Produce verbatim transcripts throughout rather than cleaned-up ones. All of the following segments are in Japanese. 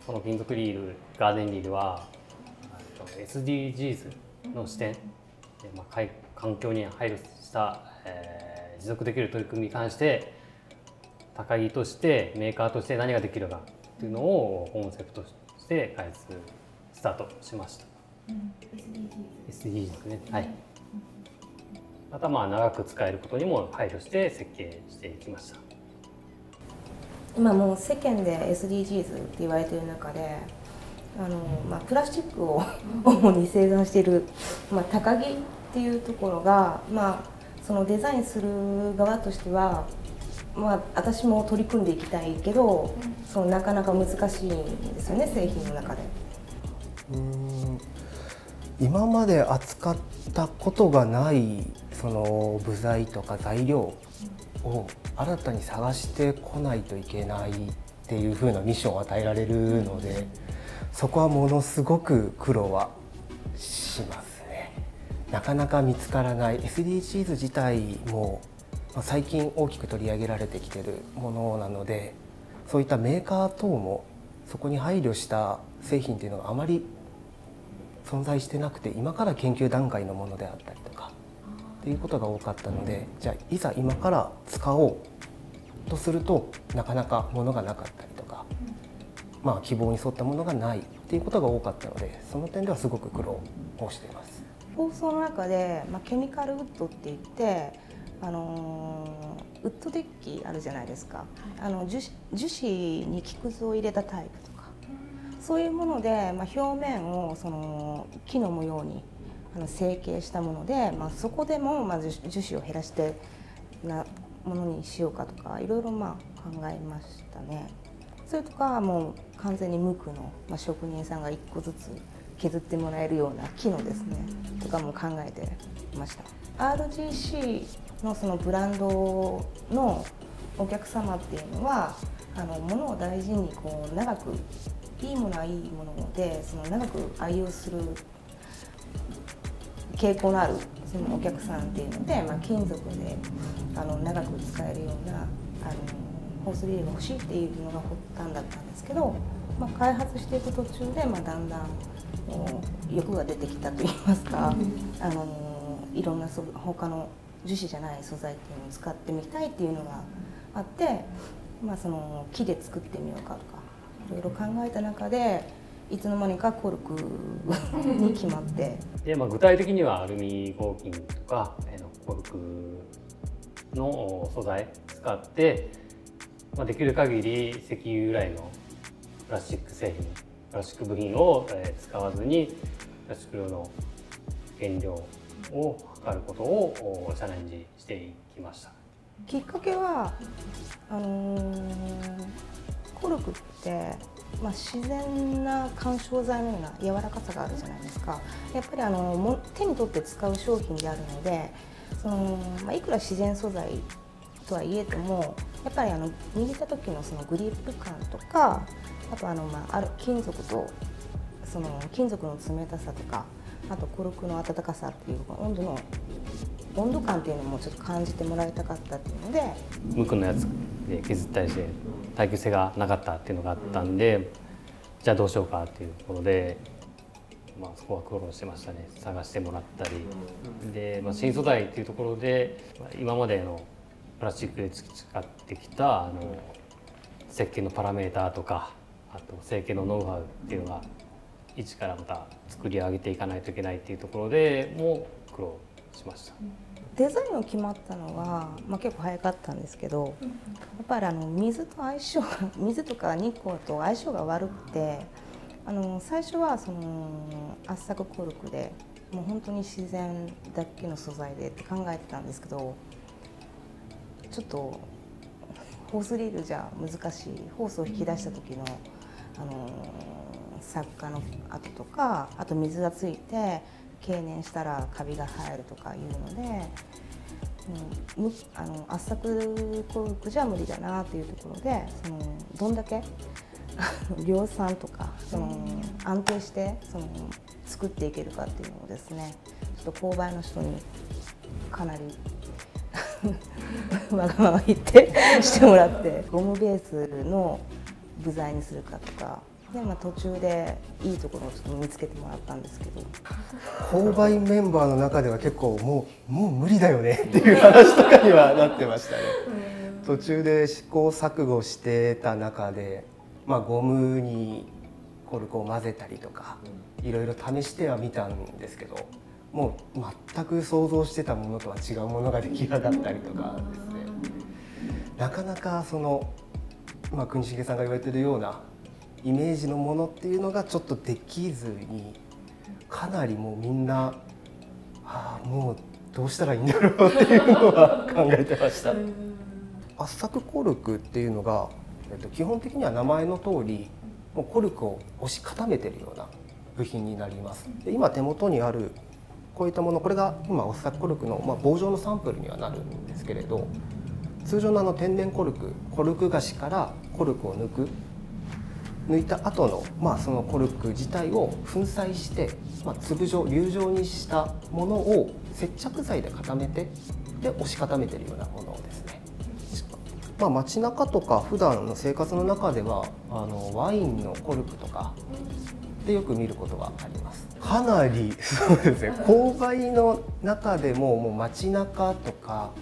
この金属リールガーデンリールは エスディージーズ の視点で、まあ、環境に配慮した、えー、持続できる取り組みに関して高木としてメーカーとして何ができるかっていうのをコンセプトして開発スタートしました。うん、エスディージーズ ですね。はい。またまあ長く使えることにも配慮して設計していきました。 今もう世間で エスディージーズ って言われている中で、あの、まあ、プラスチックを主に生産している、まあ、高木っていうところが、まあ、そのデザインする側としては、まあ、私も取り組んでいきたいけど、そのなかなか難しいんですよね、製品の中で。 うーん、今まで扱ったことがないその部材とか材料を新たに探してこないといけないっていう風なミッションを与えられるので、そこはものすごく苦労はしますね。なかなか見つからない エスディージーズ 自体も最近大きく取り上げられてきているものなので、そういったメーカー等もそこに配慮した製品というのがあまり存在してなくて、今から研究段階のものであったりとかっていうことが多かったので、じゃあいざ今から使おうとするとなかなかものがなかったりとか、まあ希望に沿ったものがないっていうことが多かったので、その点ではすごく苦労をしています。 放送の中で、まあ、ケミカルウッドって言って、あのー、ウッドデッキあるじゃないですか、あの 樹, 樹脂に木くずを入れたタイプとか、そういうもので、まあ、表面をその木の模様にあの成形したもので、まあ、そこでもまあ樹脂を減らしてなものにしようかとか、いろいろまあ考えましたね。それとかもう完全に無垢の、まあ、職人さんがいっこずつ削ってもらえるような木のですねとかも考えてました。アールジーシー のそのブランドのお客様っていうのは、あの物を大事にこう長く、いいものはいいものでその長く愛用する傾向のあるそのお客さんっていうので、まあ、金属であの長く使えるようなあのホースリールが欲しいっていうのが発端だったんですけど、まあ、開発していく途中で、まあ、だんだん欲が出てきたといいますか、あのいろんなそ他の樹脂じゃない素材っていうのを使ってみたいっていうのがあって、まあ、その木で作ってみようかとかいろいろ考えた中で、いつの間にかコルクに決まってで、まあ、具体的にはアルミ合金とかコルクの素材使って、まあ、できる限り石油由来のプラスチック製品、プラスチック部品を使わずにプラスチック用の原料を測ることをチャレンジしていきました。 きっかけはあのー、コルクって、まあ、自然な緩衝材のような柔らかさがあるじゃないですか。やっぱりあのも手に取って使う商品であるので、その、まあ、いくら自然素材とはいえてもやっぱりあの握った時のそのグリップ感とか、あとあの、まあ、ある金属とその金属の冷たさとか、あとコルクの温かさっていう温度の温度感っていうのもちょっと感じてもらいたかったっていうので、 無垢のやつで削ったりして耐久性がなかったっていうのがあったんで、じゃあどうしようかっていうところで、まあ、そこは苦労してましたね。探してもらったりで、まあ、新素材っていうところで今までのプラスチックで培ってきたあの設計のパラメーターとか、あと成形のノウハウっていうのが一からまた作り上げていかないといけないっていうところでもう苦労しました。 デザインを決まったのは、まあ、結構早かったんですけど、やっぱりあの水と相性が水とか日光と相性が悪くて、あの最初はその圧搾コルクでもう本当に自然だけの素材でって考えてたんですけど、ちょっとホースリールじゃ難しい、ホースを引き出した時のあの作家の跡とか、あと水がついて経年したらカビが生えるとかいうので、うん、あの圧搾コルクじゃ無理だなっていうところで、そのどんだけ量産とかその安定してその作っていけるかっていうのをですね、ちょっと購買の人にかなりわがまま言ってしてもらって、ゴムベースの部材にするかとか、 で、まあ、途中でいいところをちょっと見つけてもらったんですけど、 購買メンバーの中では結構もうもう無理だよねっていう話とかにはなってましたね。途中で試行錯誤してた中で、まあ、ゴムにコルクを混ぜたりとかいろいろ試してはみたんですけど、もう全く想像してたものとは違うものが出来上がったりとかですね、なかなかその、まあ、国重さんが言われてるようなイメージのものっていうのがちょっとできずに、かなりもうみんな、ああもうどうしたらいいんだろうっていうのは考えてました。圧搾コルクっていうのが、えっと、基本的には名前の通りもうコルクを押し固めているような部品になります。で今手元にあるこういったもの、これが今圧搾コルクの、まあ、棒状のサンプルにはなるんですけれど、通常のあの天然コルク、コルク菓子からコルクを抜く抜いた後の、まあ、そのコルク自体を粉砕して、まあ、粒状粒状にしたものを接着剤で固めて、で押し固めているようなものですね。まあ、街中とか普段の生活の中ではあのワインのコルクとかでよく見ることがあります。かなりそうですね、購買の中でももう街中とか、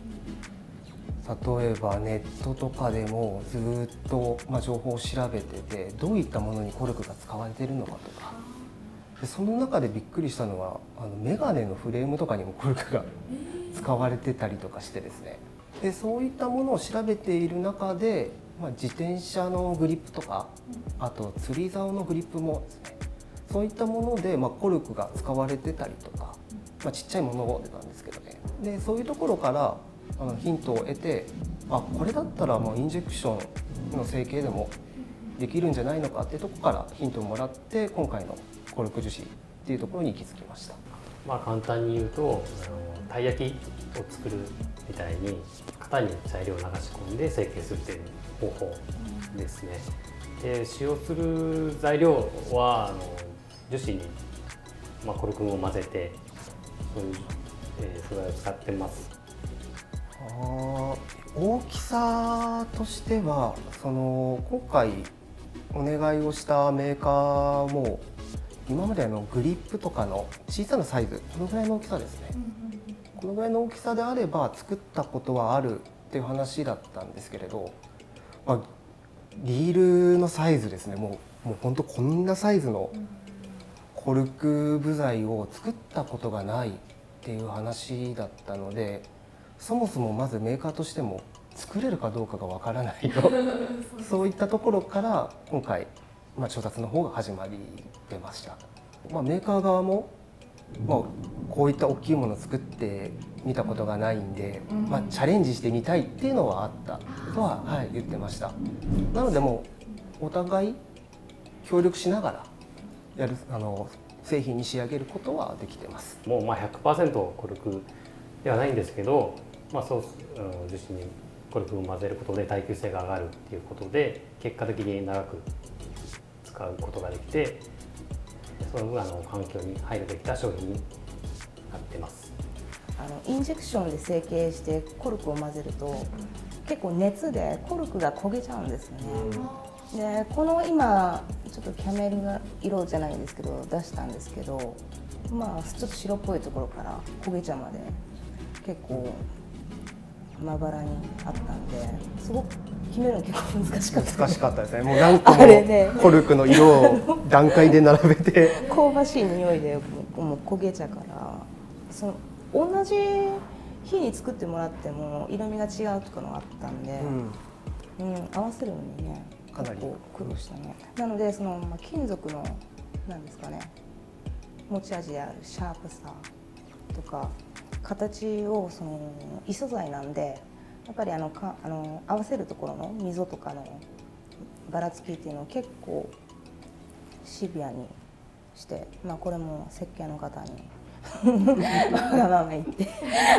例えばネットとかでもずっとまあ情報を調べてて、どういったものにコルクが使われているのかとか、でその中でびっくりしたのはあのメガネのフレームとかにもコルクが使われてたりとかしてですね、でそういったものを調べている中で、まあ、自転車のグリップとか、あと釣り竿のグリップもですね、そういったもので、まあ、コルクが使われてたりとか、まあ、ちっちゃいものなんですけどね、でそういうところからあのヒントを得て、あこれだったらもうインジェクションの成形でもできるんじゃないのかっていうところからヒントをもらって、今回のコルク樹脂っていうところに行き着きました。 まあ簡単に言うと、あのたい焼きを作るみたいに型に材料を流し込んで成形するという方法ですね。で使用する材料はあの樹脂に、まあ、コルクを混ぜてそういう、えー、素材を使ってます。 あ大きさとしてはその今回お願いをしたメーカーも今までのグリップとかの小さなサイズ、このぐらいの大きさですね、このぐらいの大きさであれば作ったことはあるっていう話だったんですけれど、まあ、リールのサイズですね、もう、もう本当こんなサイズのコルク部材を作ったことがないっていう話だったので、そもそもまずメーカーとしても作れるかどうかがわからないとそういったところから今回、まあ、調達の方が始まりでました。まあ、メーカー側も、まあ、こういった大きいものを作ってみたことがないんで、まあ、チャレンジしてみたいっていうのはあったとは、はい、言ってました。なのでもうお互い協力しながらやるあの製品に仕上げることはできてます。 もうまあ ひゃくパーセント コルクではないんですけど、まあ、そう樹脂にコルクを混ぜることで耐久性が上がるっていうことで結果的に長く使うことができて、その分あの環境に配慮できた商品になってます。 あのインジェクションで成形してコルクを混ぜると結構熱でコルクが焦げちゃうんですよね。でこの今ちょっとキャメル色じゃないんですけど出したんですけど、まあちょっと白っぽいところから焦げ茶まで結構まばらにあったんで、すごく決めるの結構難しかった。 難しかったですね。もう何個もコルクの色を段階で並べて香ばしい匂いでもう焦げ茶から、その同じ日に作ってもらっても色味が違うとかのがあったんで、うん、うん、合わせるのにねかなり苦労したね。なのでその、まあ、金属のなんですかね、持ち味であるシャープさとか形をその異素材なんで、やっぱりあのかあの合わせるところの溝とかのばらつきっていうのを結構シビアにして、まあ、これも設計の方にわがまま言って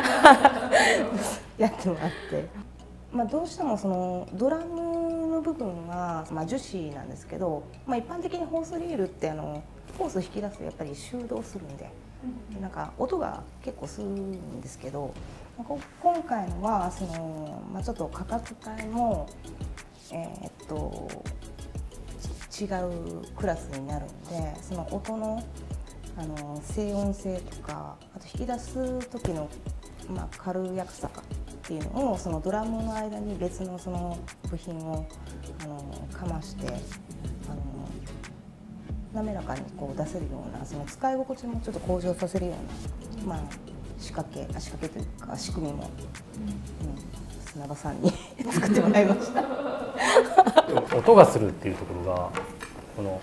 やってもらって、まあ、どうしてもそのドラムの部分は、まあ、樹脂なんですけど、まあ、一般的にホースリールってあのホース引き出すとやっぱり振動するんで。なんか音が結構するんですけど、今回のはその、まあ、ちょっと価格帯も、えー、っと違うクラスになるので、その音のあの静音性とか、あと引き出す時の、まあ、軽やかさっていうのをそのドラムの間に別のその部品をあのかましてあの滑らかにこう出せるような、その使い心地もちょっと向上させるような、まあ、仕掛け仕掛けというか仕組みも、うん、砂場さんに作ってもらいました。 音がするっていうところが、この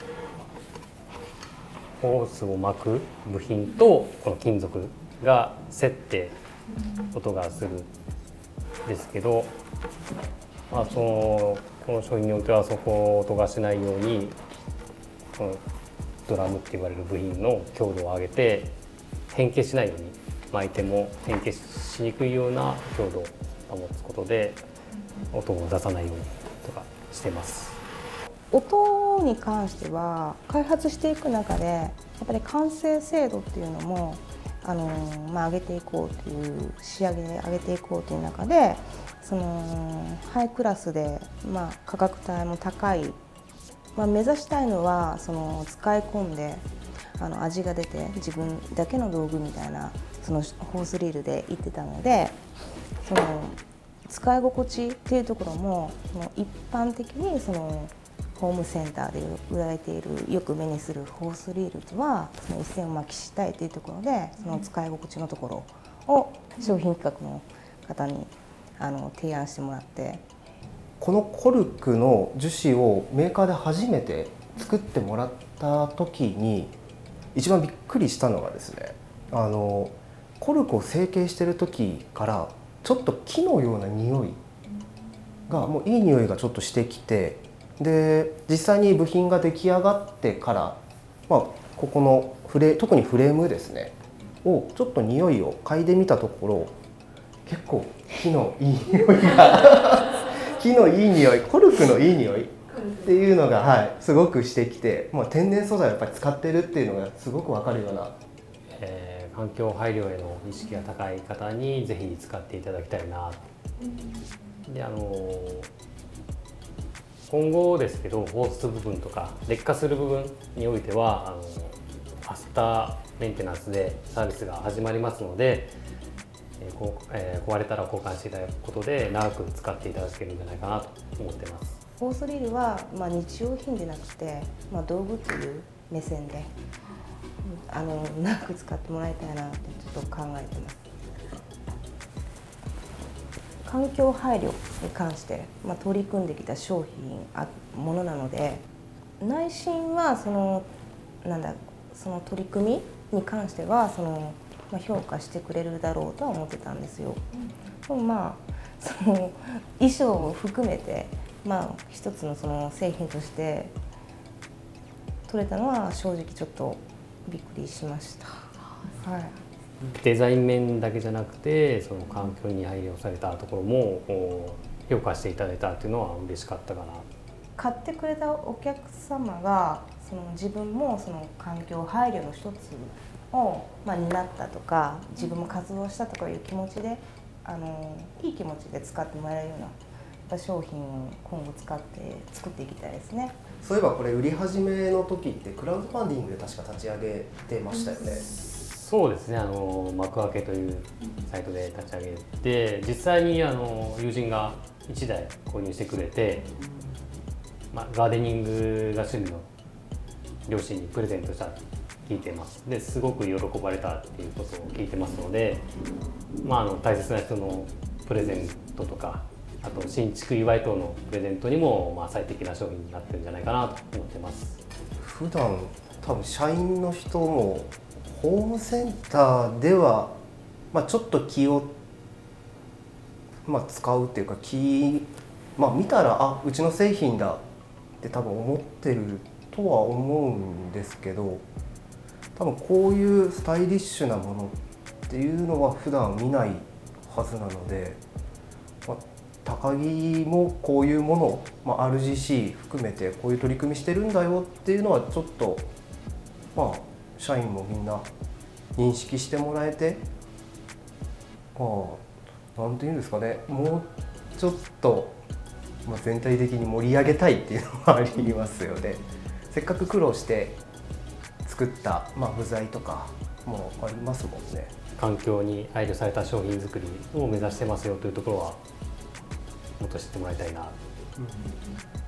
ホースを巻く部品とこの金属が競って音がするんですけど、まあ、そのこの商品においてはそこを音がしないように、このドラムって言われる部品の強度を上げて変形しないように、巻いても変形しにくいような強度を保つことで音を出さないようにとかしてます。 音に関しては開発していく中でやっぱり完成精度っていうのもあの、まあ、上げていこうという仕上げで上げていこうという中で、そのハイクラスで、まあ、価格帯も高い、まあ、目指したいのはその使い込んであの味が出て自分だけの道具みたいなそのホースリールで言ってたので、その使い心地っていうところもその一般的にそのホームセンターで売られているよく目にするホースリールとはその一線を巻きしたいというところで、その使い心地のところを商品企画の方にあの提案してもらって、 このコルクの樹脂をメーカーで初めて作ってもらった時に一番びっくりしたのがですね、あのコルクを成形してる時からちょっと木のような匂いがもういい匂いがちょっとしてきて、で実際に部品が出来上がってから、まあ、ここのフレ特にフレームですねをちょっと匂いを嗅いでみたところ、結構木のいい匂いが木のいい匂い、コルクのいい匂いっていうのが、はい、すごくしてきて、まあ、天然素材をやっぱり使ってるっていうのがすごく分かるような、 えー、環境配慮への意識が高い方にぜひ使っていただきたいな。であの今後ですけど、ホース部分とか劣化する部分においてはあのアフターメンテナンスでサービスが始まりますので、えーこうえー、壊れたら交換していただくことで長く使っていただけるんじゃないかなと思ってます。 ホースリールは、まあ、日用品でなくて、まあ、道具という目線であの長く使ってもらいたいなってちょっと考えてます。環境配慮に関して、まあ、取り組んできた商品あものなので、内心はそのなんだその取り組みに関してはその、まあ、評価してくれるだろうとは思ってたんですよ。でもまあその衣装を含めて、まあ、一つのその製品として取れたのは正直ちょっとびっくりしました。はい、 デザイン面だけじゃなくて、その環境に配慮されたところも評価していただいたっていうのは嬉しかったかな。 買ってくれたお客様がその自分もその環境配慮の一つを、まあ、担ったとか、自分も活動したとかいう気持ちで、あのいい気持ちで使ってもらえるような商品を今後使って作っていきたいですね。 そういえばこれ売り始めの時ってクラウドファンディングで確か立ち上げてましたよね。 そうですね、あの幕開けというサイトで立ち上げて、実際にあの友人がいちだい購入してくれて、まあ、ガーデニングが趣味の両親にプレゼントしたって聞いてます。ですごく喜ばれたっていうことを聞いてますので、まあ、あの大切な人のプレゼントとか、あと新築祝い等のプレゼントにも、まあ、最適な商品になってるんじゃないかなと思ってます。 普段多分社員の人もホームセンターでは、まあ、ちょっと気を、まあ、使うっていうか気、まあ、見たらあうちの製品だって多分思ってるとは思うんですけど、多分こういうスタイリッシュなものっていうのは普段見ないはずなので、まあ、高木もこういうものを、まあ、アールジーシー 含めてこういう取り組みしてるんだよっていうのはちょっとまあ社員もみんな認識してもらえて、まあなんていうんですかね、もうちょっと、まあ、全体的に盛り上げたいっていうのはありますよね。 せっかく苦労して作った、まあ、部材とかもありますもんね。 環境に配慮された商品作りを目指してますよというところはもっと知ってもらいたいな。 うん